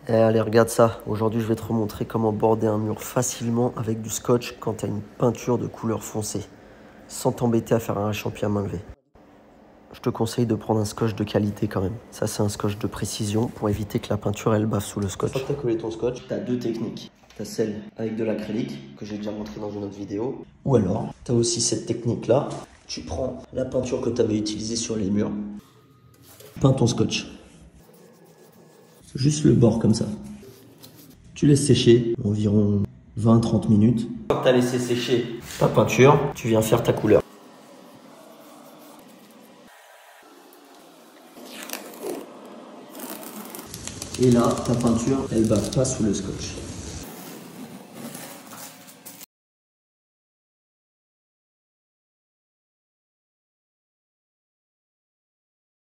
Eh, allez, regarde ça. Aujourd'hui, je vais te remontrer comment border un mur facilement avec du scotch quand tu as une peinture de couleur foncée, sans t'embêter à faire un champi à main levée. Je te conseille de prendre un scotch de qualité quand même. Ça, c'est un scotch de précision pour éviter que la peinture, elle baffe sous le scotch. Une fois que tu as collé ton scotch, tu as deux techniques. Tu as celle avec de l'acrylique, que j'ai déjà montré dans une autre vidéo. Ou alors, tu as aussi cette technique-là. Tu prends la peinture que tu avais utilisée sur les murs, peins ton scotch. Juste le bord comme ça. Tu laisses sécher environ 20-30 minutes. Une fois que tu as laissé sécher ta peinture, tu viens faire ta couleur. Et là, ta peinture, elle ne bave pas sous le scotch.